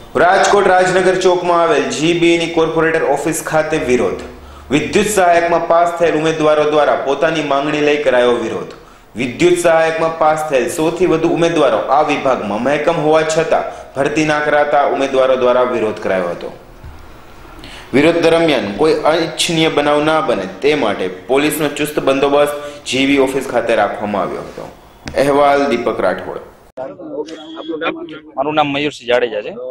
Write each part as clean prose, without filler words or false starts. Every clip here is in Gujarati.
રાજકોટ રાજનગર ચોકમાં આવેલ જીબીની કોર્પોરેટર ઓફિસ ખાતે વિરોધ. વિદ્યુત સહાયકમાં પાસ થયેલ ઉમેદવારો દ્વારા પોતાની માંગણી લઈ કરાયો વિરોધ. વિદ્યુત સહાયકમાં પાસ થયેલ 100 થી વધુ ઉમેદવારો આ વિભાગમાં મહેકમ હોવા છતાં ભરતી ના કરાતા ઉમેદવારો દ્વારા વિરોધ કરાયો હતો. વિરોધ દરમિયાન કોઈ અનિચ્છનીય બનાવ ના બને તે માટે પોલીસનો ચુસ્ત બંદોબસ્ત જીબી ઓફિસ ખાતે રાખવામાં આવ્યો હતો. અહેવાલ દીપક રાઠોડ. મારું નામ મયુરસિંહ જાડેજા છે.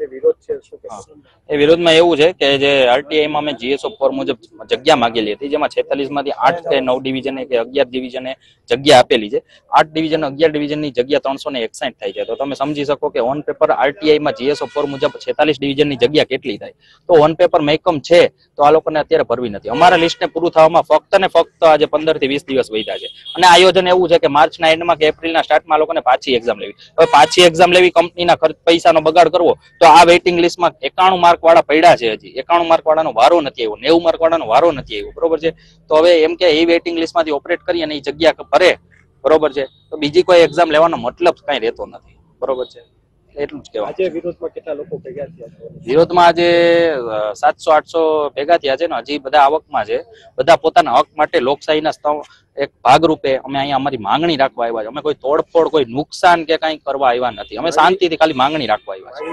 એ વિરોધમાં એવું છે કે જે આરટીઆઈમાં અમે જીએસઓ ફોર મુજબ જગ્યા માંગેલી હતી, જેમાં 46 માંથી 8 કે 9 ડિવિઝને કે 11 ડિવિઝને જગ્યા આપેલી છે. 8 ડિવિઝન 11 ડિવિઝનની જગ્યા 361 થાય છે. તો તમે સમજી શકો કે ઓન પેપર આરટીઆઈમાં જીએસઓ ફોર મુજબ 46 ડિવિઝનની જગ્યા કેટલી થાય. તો ઓન પેપર મહેકમ છે તો આ લોકોને અત્યારે ભરવી નથી. અમારા લિસ્ટને પૂરું થવામાં ફક્ત ને ફક્ત આજે 15 થી 20 દિવસ વધ્યા છે. અને આયોજન એવું છે કે માર્ચના એન્ડમાં કે એપ્રિલના સ્ટાર્ટમાં લોકોને પાછી એક્ઝામ લેવી. હવે પાછી એક્ઝામ લેવી, કંપનીના ખર્ચ પૈસાનો બગાડ કરવો, તો આ વેઇટિંગ લિસ્ટમાં 91 માર્ક વાળા પડ્યા છે. હજી 91 માર્ક વાળાનો વારો નથી આવ્યો, 90 માર્ક વાળાનો વારો નથી આવ્યો. બરોબર છે. તો હવે એમ કે એ વેઇટિંગ લિસ્ટમાંથી ઓપરેટ કરી અને એ જગ્યા ભરે, બરોબર છે, તો બીજી કોઈ એક્ઝામ લેવાનો મતલબ કઈ રહેતો નથી. બરોબર છે, એટલું જ કહેવાય. આજે વિરોધમાં કેટલા લોકો ભેગા થયા? વિરોધમાં આજે 700-800 ભેગા થયા છે ને હજી બધા આવકમાં છે. બધા પોતાના હક માટે લોકશાહીના એક ભાગરૂપે અમે અહીંયા અમારી માંગણી રાખવા આવ્યા છે. અમે કોઈ તોડફોડ, કોઈ નુકસાન કે કઈ કરવા આવ્યા નથી. અમે શાંતિથી ખાલી માંગણી રાખવા આવ્યા છે.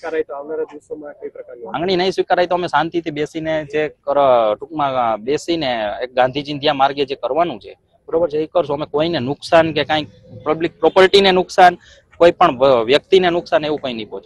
માંગણી નહીં સ્વીકારાય તો અમે શાંતિથી બેસીને જે ટૂંકમાં બેસીને એક ગાંધીજી ત્યાં માર્ગે જે કરવાનું છે, બરોબર છે, એ કરશું. અમે કોઈને નુકસાન કે કઈ પબ્લિક પ્રોપર્ટીને નુકસાન, કોઈ પણ વ્યક્તિને નુકસાન એવું કઈ નહીં પહોંચે.